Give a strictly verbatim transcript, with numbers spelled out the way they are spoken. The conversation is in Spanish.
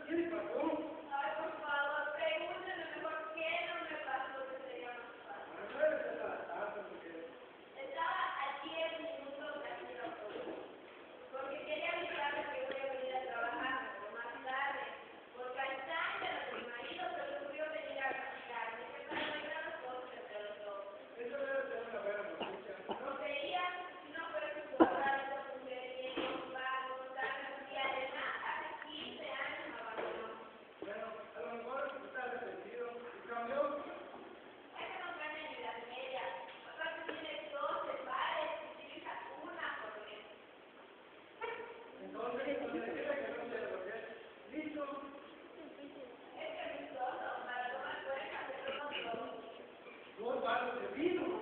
¿Qué pasó? Ay, por favor, pregúntame mejor qué no me pasó que sería más fácil. A ver, esa es la tarde, porque... Estaba a diez minutos de aquí al autobús, porque quería avisarle que voy a venir a trabajar, pero más tarde, porque al Sándalo de mi marido se le ocurrió venir a visitarme, que para bailar los cosas entre los dos. Eso debe ser una buena noticia. No creía, si no fuera que su hogar es un ingeniero, vago, tal, y además hace quince años me abandonó. Bueno, a lo mejor está arrepentido y cambió. Eso no gana ni las medias. Aparte tiene doce pares y utiliza una por mes. Entonces, cuando le diga que no se lo que listo. Es que mi socio, para tomar cuenta, se toma todo. Dos vasos de vino.